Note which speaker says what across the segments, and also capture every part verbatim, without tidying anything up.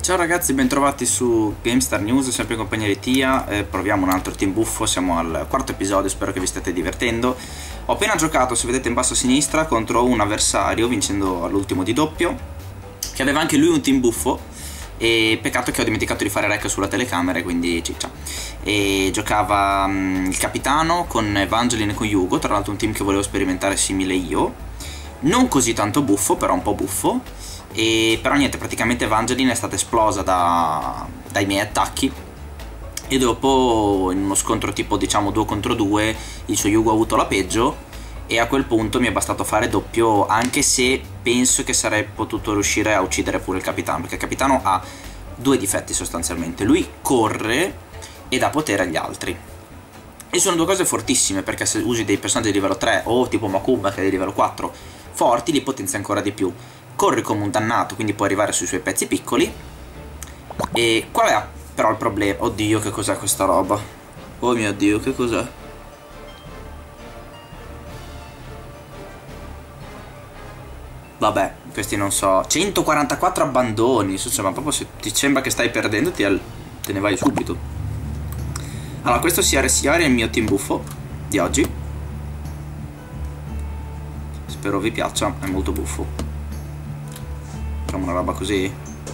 Speaker 1: Ciao ragazzi, bentrovati su GameStar News, sempre in compagnia di Tia. eh, Proviamo un altro team buffo, siamo al quarto episodio, spero che vi stiate divertendo. Ho appena giocato, se vedete in basso a sinistra, contro un avversario, vincendo all'ultimo di doppio, che aveva anche lui un team buffo. E peccato che ho dimenticato di fare rec sulla telecamera, quindi ciccia. E giocava um, il capitano con Evangeline e con Yugo, tra l'altro un team che volevo sperimentare simile io. Non così tanto buffo, però un po' buffo. E però niente, praticamente Evangeline è stata esplosa da, dai miei attacchi. E dopo, in uno scontro tipo diciamo due contro due, il suo Yugo ha avuto la peggio. E a quel punto mi è bastato fare doppio, anche se penso che sarei potuto riuscire a uccidere pure il capitano, perché il capitano ha due difetti sostanzialmente: lui corre e dà potere agli altri, e sono due cose fortissime, perché se usi dei personaggi di livello tre o tipo Makuma che è di livello quattro forti, li potenzia ancora di più. Corre come un dannato, quindi può arrivare sui suoi pezzi piccoli. E qual è però il problema? Oddio, che cos'è questa roba? Oh mio Dio, che cos'è? Vabbè, questi non so. centoquarantaquattro abbandoni. Cioè, ma proprio se ti sembra che stai perdendo, ti te ne vai subito. Allora, questo sia Resiari è il mio team buffo di oggi. Spero vi piaccia, è molto buffo. Facciamo una roba così.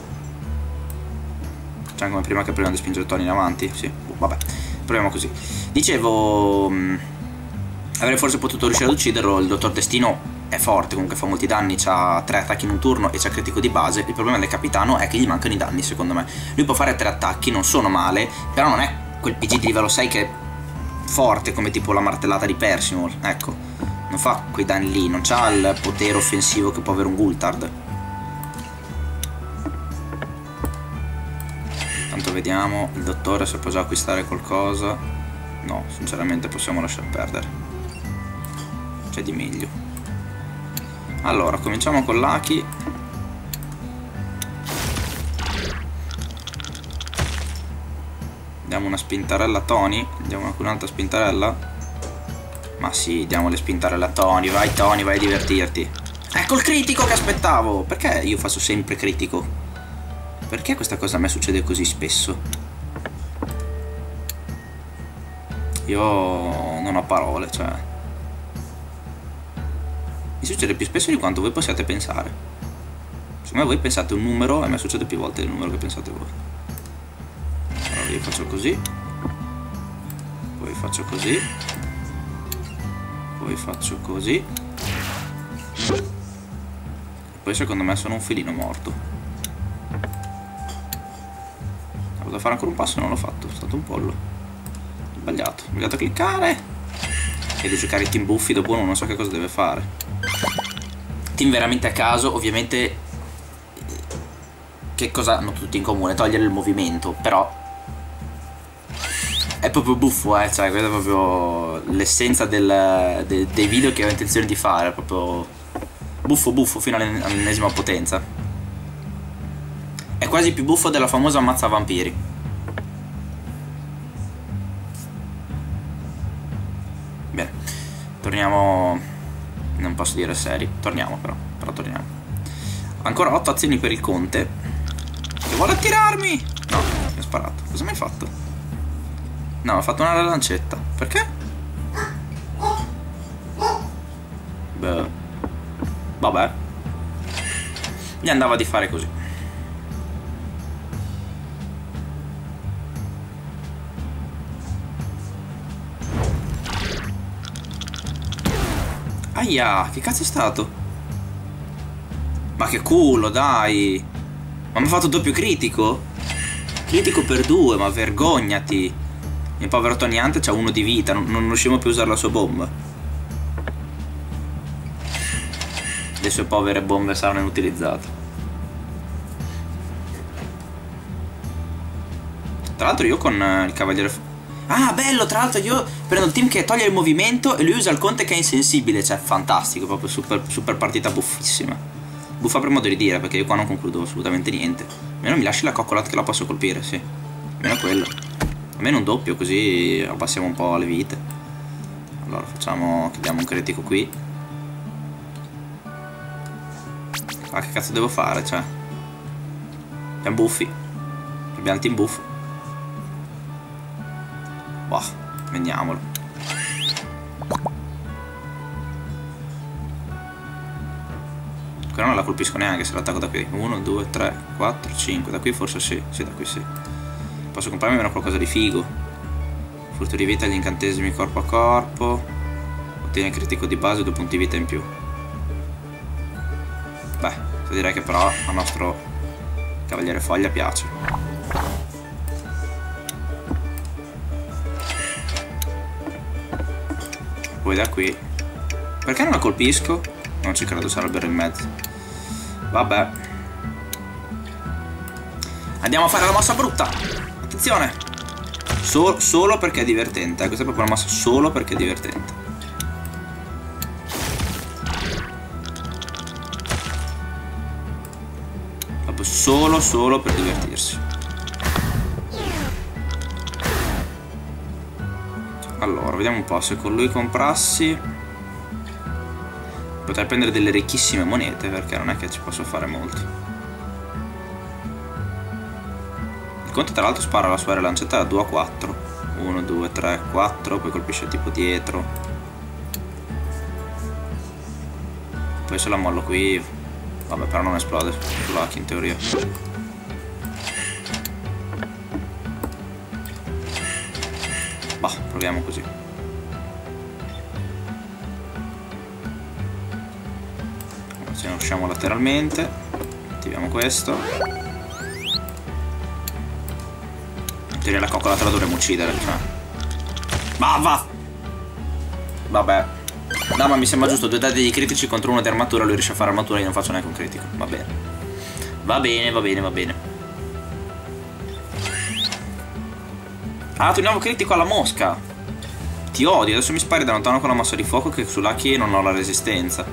Speaker 1: Facciamo come prima, che prima di spingere Tony in avanti. Sì, vabbè, proviamo così. Dicevo, mh, avrei forse potuto riuscire ad ucciderlo. Il dottor Destino è forte, comunque fa molti danni, ha tre attacchi in un turno e c'ha critico di base. Il problema del capitano è che gli mancano i danni, secondo me. Lui può fare tre attacchi, non sono male, però non è quel P G di livello sei che è forte come tipo la martellata di Percival. Ecco, non fa quei danni lì, non ha il potere offensivo che può avere un Gultard. Tanto vediamo il dottore se può già acquistare qualcosa. No, sinceramente possiamo lasciar perdere, c'è di meglio. Allora, cominciamo con Lucky. Diamo una spintarella a Tony. Diamo anche un'altra spintarella. Ma sì, diamo le spintarelle a Tony. Vai Tony, vai a divertirti. Ecco il critico che aspettavo. Perché io faccio sempre critico? Perché questa cosa a me succede così spesso? Io non ho parole, cioè mi succede più spesso di quanto voi possiate pensare. Secondo me voi pensate un numero e a me succede più volte il numero che pensate voi. Allora io faccio così, poi faccio così, poi faccio così, e poi secondo me sono un felino morto. Devo fare ancora un passo e non l'ho fatto, è stato un pollo. Ho sbagliato, ho sbagliato a cliccare. E di giocare i team buffi dopo uno non so che cosa deve fare. Team veramente a caso, ovviamente. Che cosa hanno tutti in comune? Togliere il movimento, però è proprio buffo, eh, cioè questa è proprio l'essenza del, de, dei video che ho intenzione di fare, proprio buffo buffo fino all'ennesima potenza. È quasi più buffo della famosa ammazza vampiri. Bene, torniamo. Non posso dire seri, torniamo però, però torniamo. Ancora otto azioni per il conte, che vuole attirarmi. No, mi ha sparato. Cosa mi hai fatto? No, ho fatto una lancetta. Perché? Beh, vabbè, gli andava di fare così. Aia, che cazzo è stato? Ma che culo, dai. Ma mi ha fatto doppio critico? Critico per due, ma vergognati. Il povero Tony Hunt c'ha uno di vita, non, non riusciamo più a usare la sua bomba. Le sue povere bombe saranno inutilizzate. Tra l'altro io con uh, il cavaliere... Ah, bello, tra l'altro io prendo il team che toglie il movimento e lui usa il conte che è insensibile. Cioè, fantastico, proprio super, super partita buffissima. Buffa per modo di dire, perché io qua non concludo assolutamente niente. Almeno mi lasci la coccola che la posso colpire, sì. Almeno quello. Almeno un doppio, così abbassiamo un po' le vite. Allora facciamo, chiediamo un critico qui. Ah, che cazzo devo fare, cioè? Abbiamo buffi. Abbiamo il team buffo. Boh, vediamolo. Qua non la colpisco neanche se l'attacco da qui. uno, due, tre, quattro, cinque. Da qui forse sì. Sì, da qui sì. Posso comprarmi almeno qualcosa di figo. Furto di vita, gli incantesimi corpo a corpo. Ottiene critico di base, due punti vita in più. Beh, direi che però al nostro cavaliere foglia piace. Poi da qui. Perché non la colpisco? Non ci credo, sarà il in mezzo. Vabbè. Andiamo a fare la mossa brutta. Attenzione. So solo perché è divertente. Questa è proprio una mossa solo perché è divertente. Proprio solo, solo per divertirsi. Allora, vediamo un po'. Se con lui comprassi potrei prendere delle ricchissime monete, perché non è che ci posso fare molto. Il conte tra l'altro spara la sua lancetta da due a quattro. uno, due, tre, quattro. Poi colpisce tipo dietro. Poi se la mollo qui. Vabbè, però non esplode sull'Aki in teoria. Bah, proviamo così. Se ne usciamo lateralmente. Attiviamo questo. In teoria la coccolata la dovremmo uccidere, cioè. Ma va! Vabbè. No, ma mi sembra giusto, due dadi di critici contro uno di armatura, lui riesce a fare armatura e io non faccio neanche un critico. Va bene. Va bene, va bene, va bene. Ha dato un nuovo critico alla mosca. Ti odio, adesso mi spari da lontano con la mossa di fuoco che sull'Aki non ho la resistenza.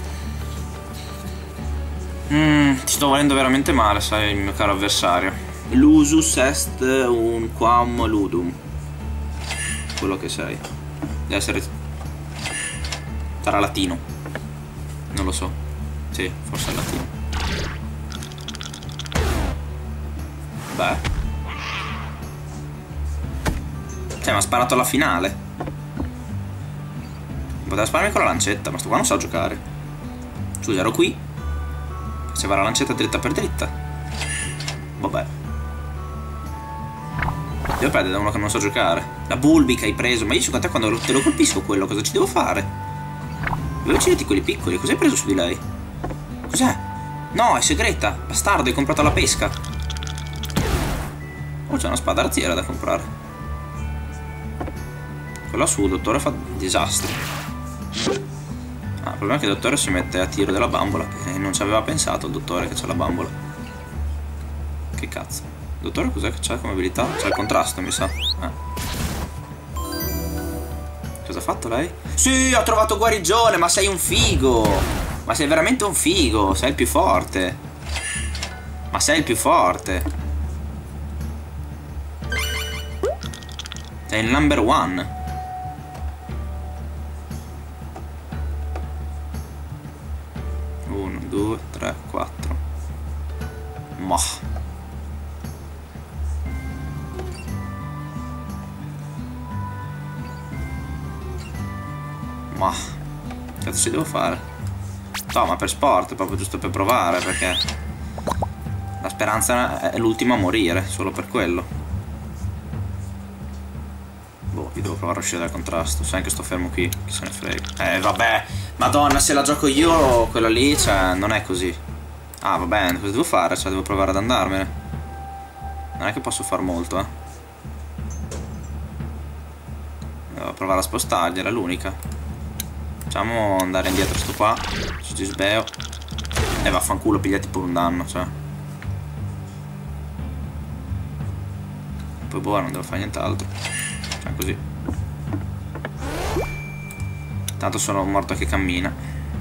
Speaker 1: Mmm, ti sto volendo veramente male, sai, il mio caro avversario. Lusus est un quam ludum. Quello che sei. Deve essere... Sarà latino. Non lo so. Sì, forse è latino. Beh. Cioè, mi ha sparato alla finale. Poteva spararmi con la lancetta, ma sto qua non so giocare. Scusa, ero qui. Faceva la lancetta dritta per dritta. Vabbè. Devo perdere da uno che non so giocare. La Bulbi che hai preso. Ma io su con te quando te lo colpisco quello, cosa ci devo fare? Devo ucciderti quelli piccoli. Cos'hai preso su di lei? Cos'è? No, è segreta. Bastardo, hai comprato la pesca. Oh, c'è una spada razziera da comprare. Quella su, il dottore fa disastri. Ah, il problema è che il dottore si mette a tiro della bambola. E non ci aveva pensato il dottore che c'ha la bambola. Che cazzo. Il dottore cos'è che c'ha come abilità? C'ha il contrasto, mi sa. Eh. Cosa ha fatto lei? Sì, ho trovato guarigione, ma sei un figo. Ma sei veramente un figo. Sei il più forte. Ma sei il più forte. Sei il number one. Uno, due, tre, quattro. Mah. Ma che cazzo ci devo fare? No, ma per sport, proprio giusto per provare, perché la speranza è l'ultima a morire, solo per quello. Boh, io devo provare a uscire dal contrasto. Sai che sto fermo qui, chi se ne frega. Eh vabbè, madonna, se la gioco io quella lì, cioè, non è così. Ah, va bene, cosa devo fare? Cioè, devo provare ad andarmene. Non è che posso far molto, eh. Devo provare a spostargliela, è l'unica. Facciamo andare indietro sto qua. Ci ci sbeo. E vaffanculo, pigliati pure un danno, cioè. Poi boh, non devo fare nient'altro. Cioè così. Tanto sono morto che cammina.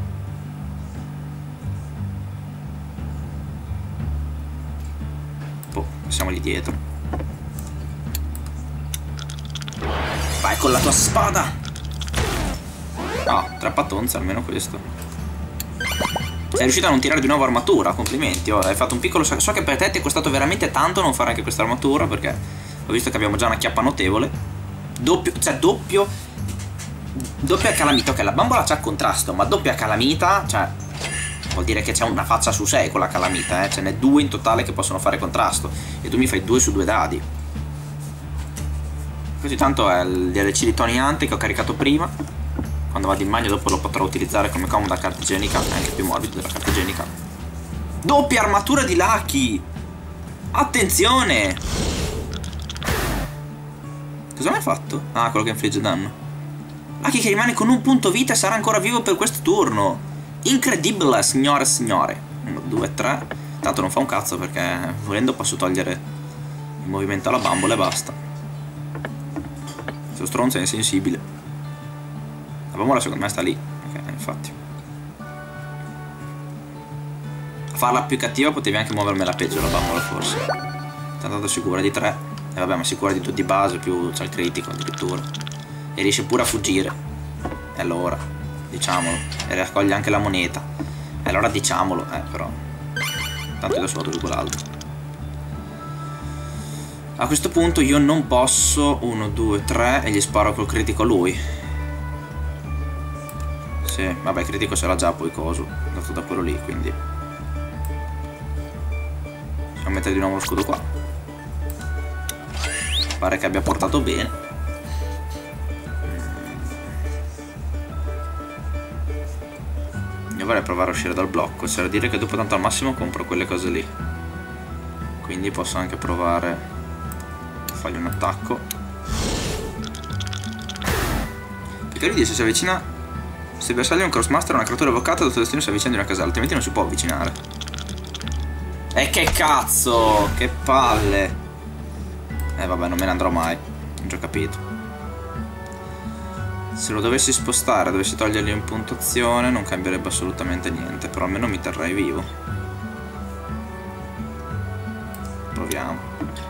Speaker 1: Boh, siamo lì dietro. Vai con la tua spada! Ah, tre pattonze, almeno questo. Sei riuscito a non tirare di nuovo armatura, complimenti. Oh, hai fatto un piccolo... So che per te ti è costato veramente tanto non fare anche questa armatura, perché ho visto che abbiamo già una chiappa notevole. Doppio, cioè doppio... Doppia calamita, ok, la bambola c'ha contrasto, ma doppia calamita, cioè... Vuol dire che c'è una faccia su sei con la calamita, eh. Ce n'è due in totale che possono fare contrasto. E tu mi fai due su due dadi. Così tanto è il D L C di Tony Hunt che ho caricato prima. Quando vado in bagno dopo lo potrò utilizzare come comoda carta igienica. È anche più morbido della carta igienica. Doppia armatura di Lucky! Attenzione! Cosa mi ha fatto? Ah, quello che infligge danno. Lucky che rimane con un punto vita e sarà ancora vivo per questo turno. Incredibile, signore e signore. uno, due, tre. Tanto non fa un cazzo perché volendo posso togliere il movimento alla bambola e basta. Questo stronzo è insensibile. La bambola secondo me sta lì. Ok, infatti. A farla più cattiva potevi anche muovermela peggio la bambola forse. Tanto sicura di tre. E vabbè, ma sicura di due di base più c'è il critico addirittura. E riesce pure a fuggire. E allora... Diciamolo. E raccoglie anche la moneta. E allora diciamolo. Eh però tanto adesso vado giù con l'altro. A questo punto io non posso uno, due, tre e gli sparo col critico a lui. Sì, vabbè, il critico ce l'ha già poi coso dato da quello lì, quindi possiamo mettere di nuovo lo scudo qua. Pare che abbia portato bene. Io vorrei provare a uscire dal blocco, c'è da dire che dopo tanto al massimo compro quelle cose lì. Quindi posso anche provare a fargli un attacco. Perché lui dice si avvicina. Se il bersaglio è un crossmaster o una creatura evocata, il tuo destino si avvicina di una casella, altrimenti non si può avvicinare. E che cazzo! Che palle! Eh vabbè, non me ne andrò mai. Ho già capito. Se lo dovessi spostare, dovessi togliergli un puntuazione, non cambierebbe assolutamente niente, però almeno mi terrei vivo. Proviamo.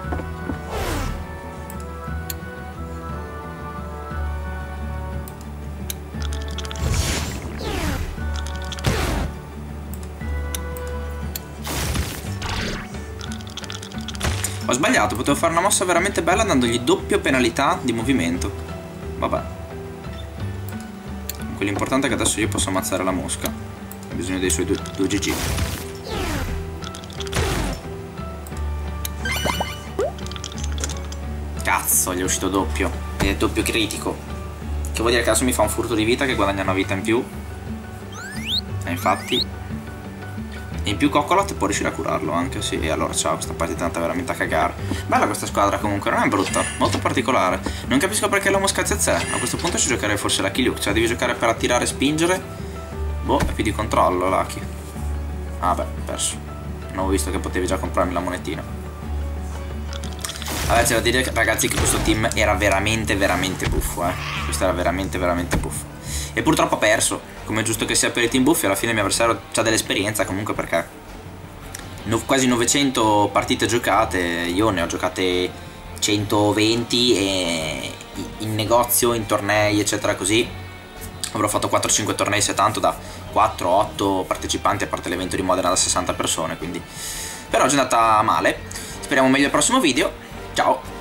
Speaker 1: Ho sbagliato, potevo fare una mossa veramente bella dandogli doppia penalità di movimento. Vabbè. L'importante è che adesso io posso ammazzare la mosca. Ho bisogno dei suoi due, due G G. Cazzo, gli è uscito doppio. Ed è doppio critico. Che vuol dire che adesso mi fa un furto di vita che guadagna una vita in più. E infatti. E in più Coccolot può riuscire a curarlo anche, sì. E allora ciao, questa partita è andata veramente a cagare. Bella questa squadra comunque, non è brutta, molto particolare. Non capisco perché la mosca zezè. A questo punto ci giocherei forse la Lucky, cioè devi giocare per attirare e spingere. Boh, è più di controllo Lucky. Ah beh, perso. Non ho visto che potevi già comprarmi la monetina. Vabbè, c'è da dire ragazzi che questo team era veramente veramente buffo, eh. Questo era veramente veramente buffo. E purtroppo ha perso, come è giusto che sia per i team buffi. Alla fine il mio avversario ha dell'esperienza comunque, perché no, quasi novecento partite giocate, io ne ho giocate centoventi e in negozio, in tornei eccetera così avrò fatto quattro cinque tornei se tanto, da quattro otto partecipanti, a parte l'evento di Modena da sessanta persone, quindi per oggi è andata male. Speriamo meglio il prossimo video. Ciao.